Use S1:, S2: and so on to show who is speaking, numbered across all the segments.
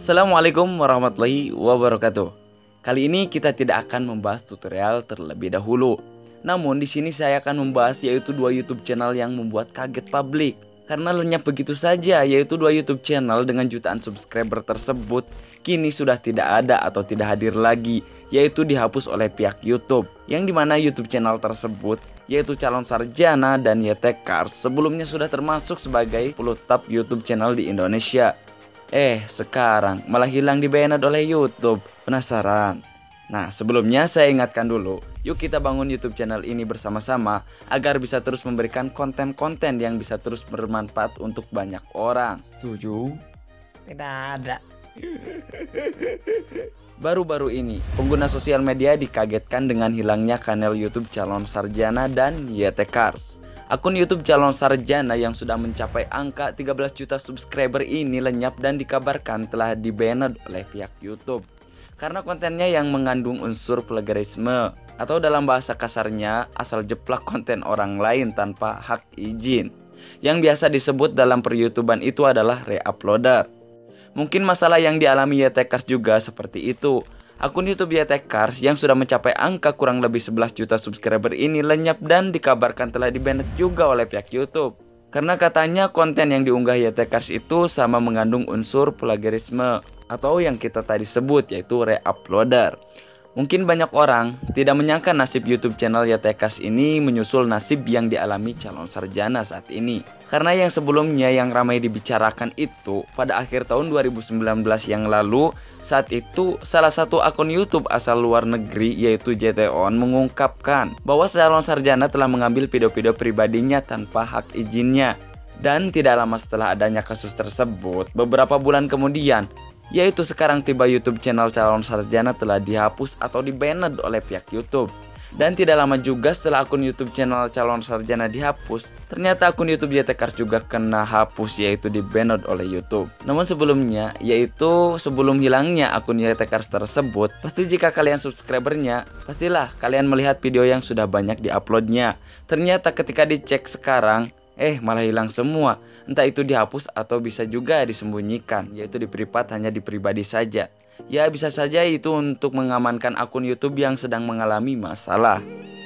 S1: Assalamualaikum warahmatullahi wabarakatuh. Kali ini kita tidak akan membahas tutorial terlebih dahulu. Namun di sini saya akan membahas yaitu dua YouTube channel yang membuat kaget publik. Karena lenyap begitu saja, yaitu dua YouTube channel dengan jutaan subscriber tersebut kini sudah tidak ada atau tidak hadir lagi, yaitu dihapus oleh pihak YouTube. Yang dimana YouTube channel tersebut yaitu Calon Sarjana dan YT Cars sebelumnya sudah termasuk sebagai 10 top YouTube channel di Indonesia. Sekarang malah hilang di-banned oleh YouTube. Penasaran? Nah, sebelumnya saya ingatkan dulu, yuk kita bangun YouTube channel ini bersama-sama agar bisa terus memberikan konten-konten yang bisa terus bermanfaat untuk banyak orang. Setuju?
S2: Tidak ada.
S1: Baru-baru ini, pengguna sosial media dikagetkan dengan hilangnya kanal YouTube Calon Sarjana dan YT Cars. Akun YouTube Calon Sarjana yang sudah mencapai angka 13 juta subscriber ini lenyap dan dikabarkan telah di-banned oleh pihak YouTube. Karena kontennya yang mengandung unsur plagiarisme atau dalam bahasa kasarnya asal jeplak konten orang lain tanpa hak izin. Yang biasa disebut dalam per-YouTuban itu adalah re-uploader. Mungkin masalah yang dialami YT Cars juga seperti itu. Akun YouTube YT Cars yang sudah mencapai angka kurang lebih 11 juta subscriber ini lenyap dan dikabarkan telah di-banned juga oleh pihak YouTube. Karena katanya konten yang diunggah YT Cars itu sama mengandung unsur plagiarisme atau yang kita tadi sebut yaitu re-uploader. Mungkin banyak orang tidak menyangka nasib YouTube channel YT Cars ini menyusul nasib yang dialami Calon Sarjana saat ini. Karena yang sebelumnya yang ramai dibicarakan itu pada akhir tahun 2019 yang lalu, saat itu salah satu akun YouTube asal luar negeri yaitu JT-On mengungkapkan bahwa Calon Sarjana telah mengambil video-video pribadinya tanpa hak izinnya. Dan tidak lama setelah adanya kasus tersebut, beberapa bulan kemudian, yaitu sekarang tiba YouTube channel Calon Sarjana telah dihapus atau di-banned oleh pihak YouTube. Dan tidak lama juga setelah akun YouTube channel Calon Sarjana dihapus, ternyata akun YouTube YT Cars juga kena hapus yaitu di-banned oleh YouTube. Namun sebelumnya, yaitu sebelum hilangnya akun YT Cars tersebut, pasti jika kalian subscribernya, pastilah kalian melihat video yang sudah banyak diuploadnya. Ternyata ketika dicek sekarang, malah hilang semua. Entah itu dihapus atau bisa juga disembunyikan, yaitu di privat hanya di pribadi saja. Ya bisa saja itu untuk mengamankan akun YouTube yang sedang mengalami masalah.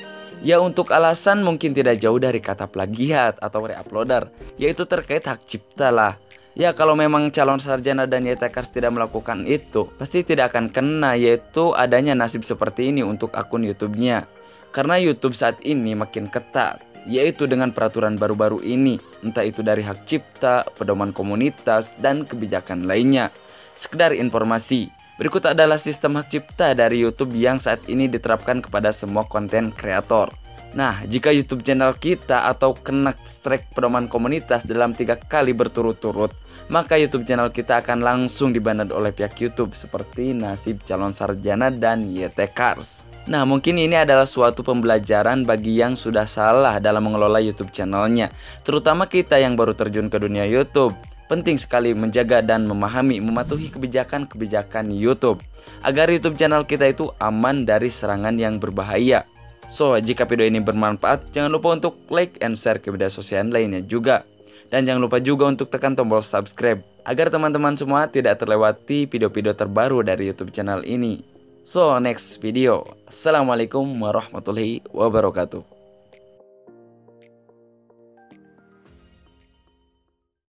S1: Ya untuk alasan mungkin tidak jauh dari kata plagiat atau re-uploader, yaitu terkait hak cipta lah. Ya kalau memang Calon Sarjana dan YT Cars tidak melakukan itu, pasti tidak akan kena, yaitu adanya nasib seperti ini untuk akun YouTube-nya. Karena YouTube saat ini makin ketat, yaitu dengan peraturan baru-baru ini, entah itu dari hak cipta, pedoman komunitas, dan kebijakan lainnya. Sekedar informasi, berikut adalah sistem hak cipta dari YouTube yang saat ini diterapkan kepada semua konten kreator. Nah, jika YouTube channel kita atau kena strike pedoman komunitas dalam 3 kali berturut-turut, maka YouTube channel kita akan langsung di-banned oleh pihak YouTube seperti nasib Calon Sarjana dan YT Cars. Nah, mungkin ini adalah suatu pembelajaran bagi yang sudah salah dalam mengelola YouTube channelnya, terutama kita yang baru terjun ke dunia YouTube. Penting sekali menjaga dan mematuhi kebijakan-kebijakan YouTube agar YouTube channel kita itu aman dari serangan yang berbahaya. So, jika video ini bermanfaat, jangan lupa untuk like and share ke media sosial lainnya juga. Dan jangan lupa juga untuk tekan tombol subscribe agar teman-teman semua tidak terlewati video-video terbaru dari YouTube channel ini. So, next video. Assalamualaikum warahmatullahi wabarakatuh.